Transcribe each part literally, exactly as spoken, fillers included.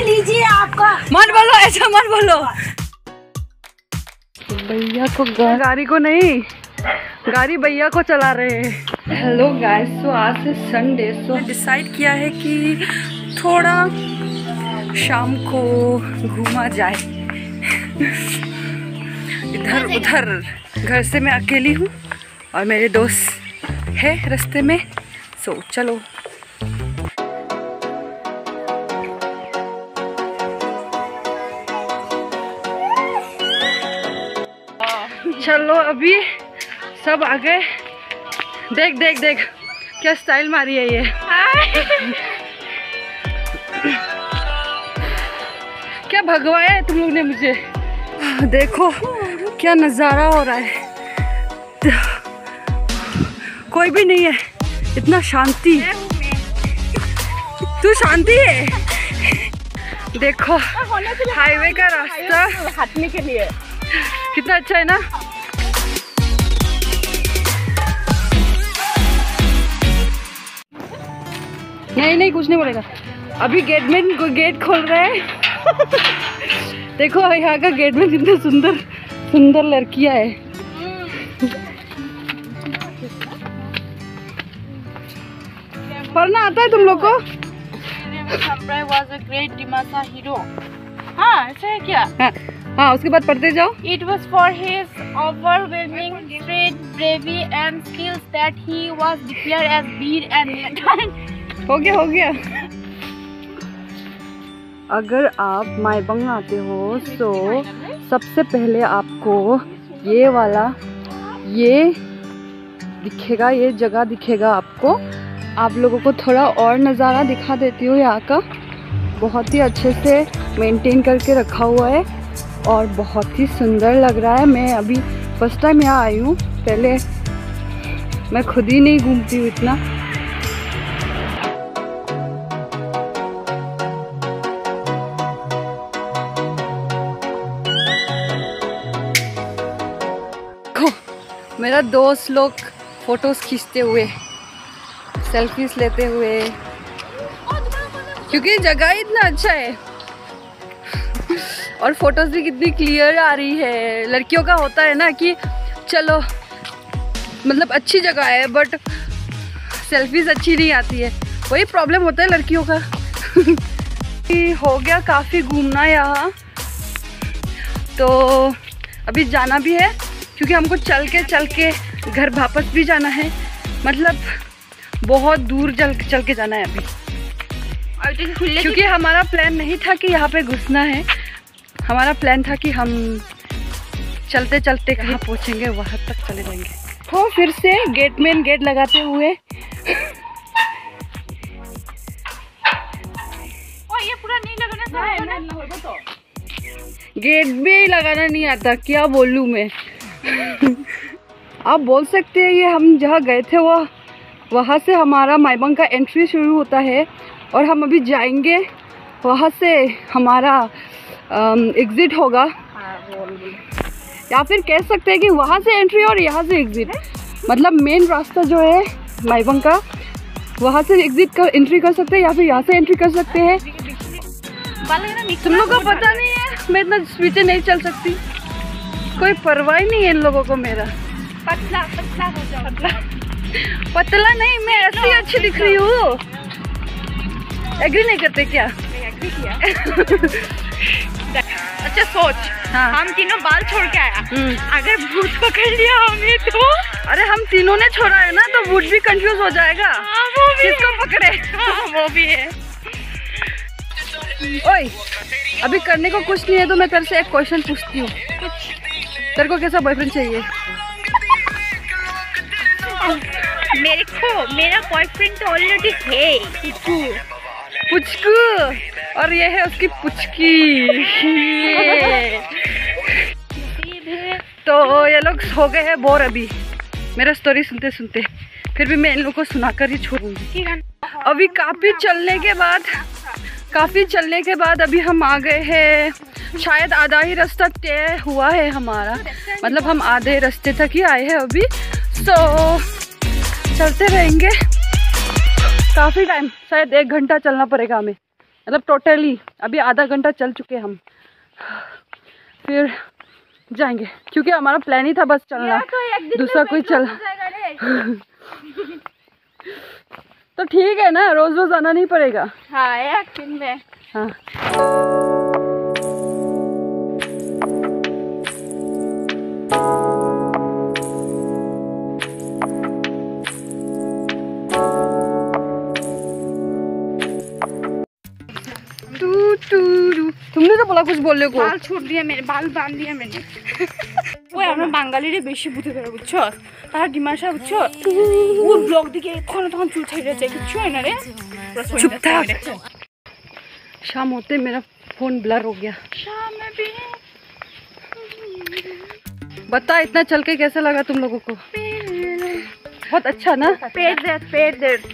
लीजिए आपका। मत बोलो ऐसा, मत बोलो। भैया को गाड़ी को नहीं, गाड़ी भैया को चला रहे हैं। हेलो गाइस, सो आज से संडे, सो डिसाइड किया है कि थोड़ा शाम को घूमा जाए इधर उधर। घर से मैं अकेली हूँ और मेरे दोस्त है रास्ते में, सो चलो। चलो अभी सब आ गए। देख देख देख क्या स्टाइल मारी है ये। क्या भगवाया है तुम लोग ने मुझे। देखो क्या नज़ारा हो रहा है, कोई भी नहीं है, इतना शांति। तू शांति है। देखो हाईवे का रास्ता हटने के लिए कितना अच्छा है ना। नहीं नहीं कुछ नहीं बोलेगा। अभी गेट में गेट खोल रहे हैं। देखो यहाँ का गेट में कितने सुंदर सुंदर लड़कियां है। पढ़ना आता है तुम लोग को? was a great Dimasa hero. हाँ ऐसा है क्या? हाँ हाँ, उसके बाद पढ़ते जाओ। It was for his overwhelming strength, bravery and skills that he was declared as Veer and हो गया हो गया। अगर आप माईबंग आते हो तो सबसे पहले आपको ये वाला ये दिखेगा, ये जगह दिखेगा आपको। आप लोगों को थोड़ा और नज़ारा दिखा देती हूँ। यहाँ का बहुत ही अच्छे से मेंटेन करके रखा हुआ है और बहुत ही सुंदर लग रहा है। मैं अभी फर्स्ट टाइम यहाँ आई हूँ, पहले मैं खुद ही नहीं घूमती हूँ इतना। मेरा दोस्त लोग फोटोज खींचते हुए, सेल्फीज लेते हुए, क्योंकि जगह इतना अच्छा है और फोटोज भी कितनी क्लियर आ रही है। लड़कियों का होता है ना कि चलो मतलब अच्छी जगह है बट सेल्फीज अच्छी नहीं आती है, वही प्रॉब्लम होता है लड़कियों का। हो गया काफ़ी घूमना यहाँ, तो अभी जाना भी है क्योंकि हमको चल के चल के घर वापस भी जाना है। मतलब बहुत दूर चल चल के जाना है अभी, क्योंकि हमारा प्लान नहीं था कि यहाँ पे घुसना है। हमारा प्लान था कि हम चलते चलते कहाँ पहुँचेंगे वहाँ तक चले जाएंगे। तो फिर से गेट में गेट लगाते हुए ये पूरा नहीं लगाना था। गेट भी लगाना नहीं आता, क्या बोलूँ मैं। आप बोल सकते हैं ये हम जहाँ गए थे वह वहाँ से हमारा माईबंग का एंट्री शुरू होता है और हम अभी जाएंगे, वहाँ से हमारा एग्ज़िट होगा। या फिर कह सकते हैं कि वहाँ से एंट्री और यहाँ से एग्ज़िट, मतलब मेन रास्ता जो है माईबंग का, वहाँ से एग्ज़िट कर एंट्री कर सकते हैं या फिर यहाँ से एंट्री कर सकते हैं। तुम लोगों को पता नहीं है, मैं इतना पीछे नहीं चल सकती, कोई परवाह नहीं है इन लोगों को मेरा। पतला पतला हो जाओ। पतला पतला नहीं, मैं ऐसी अच्छी दिख रही हूँ। एग्री नहीं करते क्या? एग्री किया। अच्छा सोच, हाँ। हम तीनों बाल छोड़ के आया, अगर भूत पकड़ लिया हमें तो? अरे हम तीनों ने छोड़ा है ना, तो भूत भी कंफ्यूज हो जाएगा। हाँ, वो भी किसको पकड़े? हाँ, वो भी है। ओए अभी करने को कुछ नहीं है तो मैं तेरे से एक क्वेश्चन पूछती हूँ। तेरे को कैसा बॉयफ्रेंड चाहिए? मेरे को मेरा बॉयफ्रेंड तो ऑलरेडी है, पुचकू। पुचकू, और ये है उसकी पुचकी। तो ये लोग हो गए हैं बोर अभी मेरा स्टोरी सुनते सुनते, फिर भी मैं इन लोगों को सुनाकर ही छोड़ूंगी। अभी काफ़ी चलने के बाद काफ़ी चलने के बाद अभी हम आ गए हैं, शायद आधा ही रास्ता तय हुआ है हमारा, मतलब हम आधे रास्ते तक ही आए हैं अभी। तो चलते रहेंगे काफ़ी टाइम, शायद एक घंटा चलना पड़ेगा हमें। मतलब टोटली अभी आधा घंटा चल चुके हम, फिर जाएंगे क्योंकि हमारा प्लान ही था बस चलना, तो दूसरा कोई चल तो ठीक है ना, रोज रोज आना नहीं पड़ेगा। हाँ एक दिन में। हाँ तुमने तो बोला कुछ बोलने को। बाल छोड़ दिया मेरे, बाल बांध दिया मैंने। ওই আমরা বাঙালিরে বেশি বুঝতে পারে বুঝছো, তার ডিমাশা বুঝছো, ওর ব্লগ দিকে এখন তখন চুল ছেড়ে যায় কিছু হয় না রে। चुप था। शाम होते मेरा फोन ब्लर हो गया। शाम में भी बता इतना चल के कैसा लगा तुम लोगों को? बहुत अच्छा ना। पेट दर्द पेट दर्द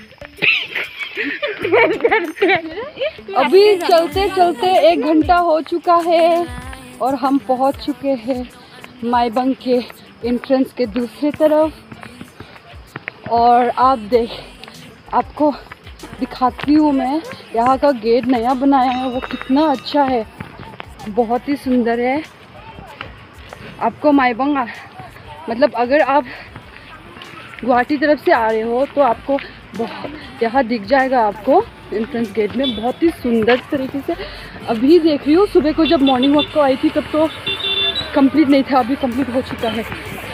अभी चलते चलते एक घंटा हो चुका है और हम पहुंच चुके हैं माईबंग के एंट्रेंस के दूसरी तरफ। और आप देख, आपको दिखाती हूँ मैं, यहाँ का गेट नया बनाया है, वो कितना अच्छा है, बहुत ही सुंदर है। आपको माईबंग मतलब अगर आप गुवाहाटी तरफ से आ रहे हो तो आपको बहुत यहाँ दिख जाएगा आपको एंट्रेंस गेट में, बहुत ही सुंदर तरीके से। अभी देख रही हूँ, सुबह को जब मॉर्निंग वॉक को आई थी तब तो कंप्लीट नहीं था, अभी कंप्लीट हो चुका है।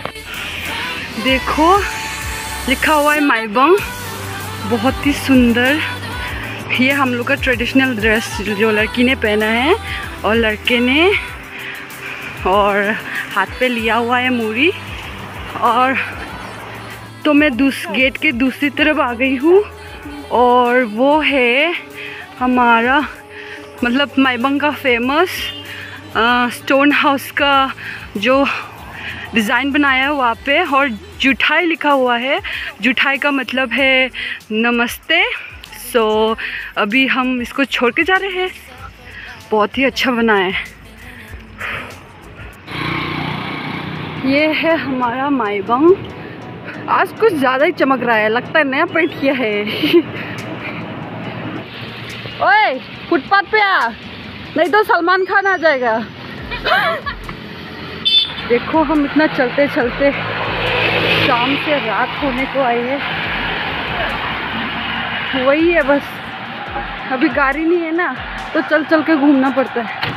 देखो लिखा हुआ है माईबंग, बहुत ही सुंदर। ये हम लोग का ट्रेडिशनल ड्रेस जो लड़की ने पहना है और लड़के ने, और हाथ पे लिया हुआ है मूरी। और तो मैं दूस गेट के दूसरी तरफ आ गई हूँ और वो है हमारा मतलब माईबंग का फेमस स्टोन हाउस का जो डिज़ाइन बनाया है वहाँ पे, और जुठाई लिखा हुआ है। जुठाई का मतलब है नमस्ते। सो अभी हम इसको छोड़ के जा रहे हैं, बहुत ही अच्छा बना है। ये है हमारा माईबंग। आज कुछ ज़्यादा ही चमक रहा है, लगता है नया पेंट किया है। ओए फुटपाथ पे आ, नहीं तो सलमान खान आ जाएगा। देखो हम इतना चलते चलते शाम से रात होने को आए हैं, वही है बस। अभी गाड़ी नहीं है ना तो चल चल के घूमना पड़ता है।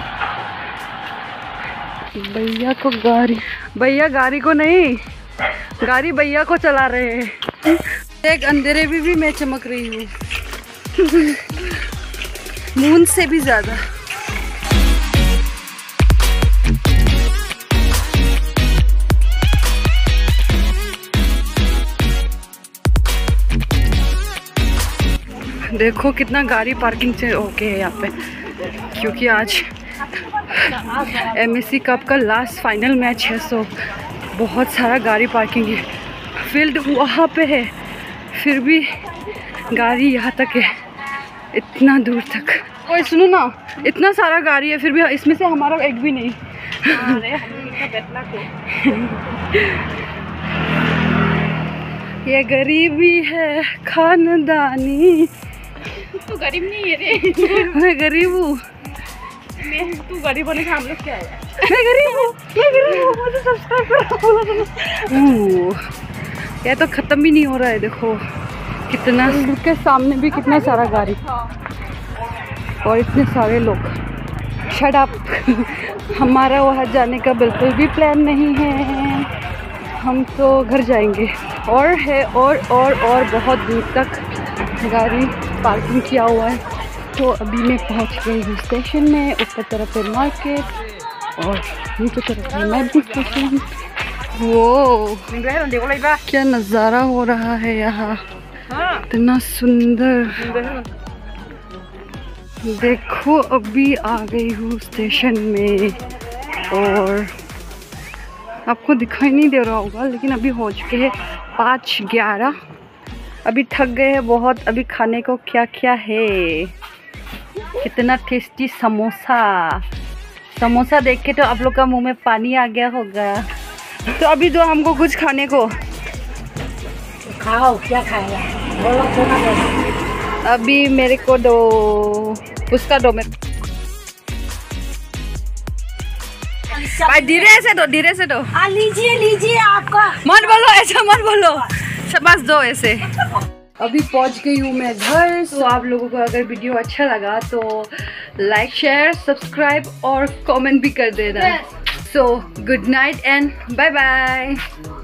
भैया को गाड़ी, भैया गाड़ी को नहीं, गाड़ी भैया को चला रहे हैं। एक अंधेरे में भी मैं चमक रही हूँ, मून से भी ज़्यादा। देखो कितना गाड़ी पार्किंग से ओके है यहाँ पे, क्योंकि आज एमएससी कप का लास्ट फाइनल मैच है, सो बहुत सारा गाड़ी पार्किंग है। फील्ड वहाँ पे है, फिर भी गाड़ी यहाँ तक है, इतना दूर तक। ओए सुनो ना, इतना सारा गाड़ी है फिर भी इसमें से हमारा एक भी नहीं। ये गरीबी है खानदानी। तू गरीब नहीं है रे। मैं गरीब हूँ। मैं तू गरीब होने से हम लोग क्या है? मैं गरीब हूँ, मैं गरीब हूँ, मुझे सब्सक्राइब करो। ये तो खत्म भी नहीं हो रहा है, देखो कितना के सामने भी कितना सारा गाड़ी और इतने सारे लोग। Shut up. हमारा वहाँ जाने का बिल्कुल भी प्लान नहीं है, हम तो घर जाएंगे। और है और और और बहुत दूर तक गाड़ी पार्किंग किया हुआ है। तो अभी मैं पहुंच गई हूँ स्टेशन में। ऊपर तरफ है मार्केट और नीचे तरफ है मेट्रो स्टेशन। वो क्या नज़ारा हो रहा है यहाँ, इतना सुंदर। देखो अभी आ गई हूँ स्टेशन में और आपको दिखाई नहीं दे रहा होगा, लेकिन अभी हो चुके हैं पाँच ग्यारह। अभी थक गए हैं बहुत। अभी खाने को क्या क्या है, कितना टेस्टी समोसा। समोसा देख के तो आप लोग का मुंह में पानी आ गया होगा। तो अभी दो हमको कुछ खाने को। खाओ, क्या खाएगा बोलो, सोना बोलो। अभी मेरे को दो। उसका दो मेरे भाई, धीरे से दो, धीरे से दो। लीजिए लीजिए आपका। मत बोलो ऐसा, मत बोलो, बस दो ऐसे। अभी पहुंच गई हूँ मैं घर। तो आप लोगों को अगर वीडियो अच्छा लगा तो लाइक, शेयर, सब्सक्राइब और कमेंट भी कर देना। So good night and bye bye.